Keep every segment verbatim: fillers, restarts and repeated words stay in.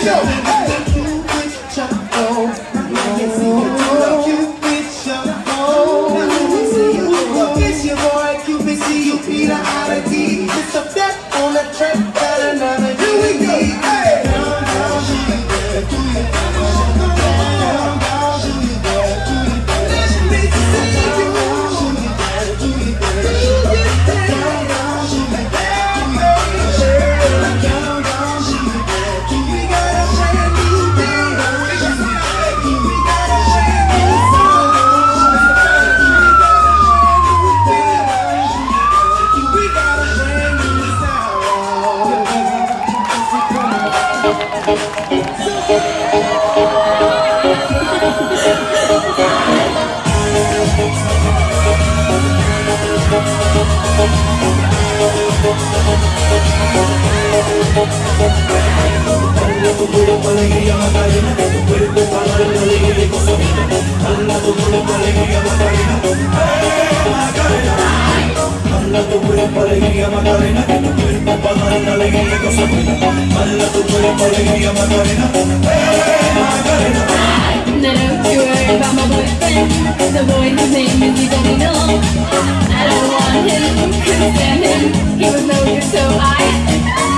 tu cuerpo alegría Macarena, tu cuerpo para dar la alegría y cosas buenas. Dala tu cuerpo alegría Macarena, eh Macarena. Dala tu cuerpo alegría Macarena, que tu cuerpo para dar la alegría y cosas buenas. Dala tu cuerpo alegría Macarena, eh Macarena. No, don't you worry about my boyfriend. The boy whose name is Lee Dong. I don't want him, couldn't stand him. He was no good, so I.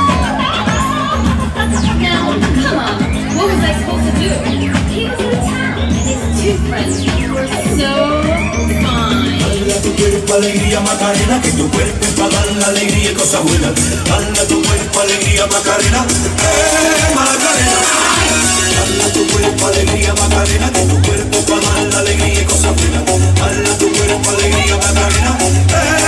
Now, come on, what was I supposed to do? He was in town, and his two friends were so fine. Dala tu cuerpo alegría Macarena, que tu cuerpo es para dar la alegría y cosas buenas. Dala tu cuerpo alegría Macarena, eh Macarena. Dala tu cuerpo alegría Macarena, que tu cuerpo para dar la alegría y cosas buenas. Dala tu cuerpo alegría Macarena, eh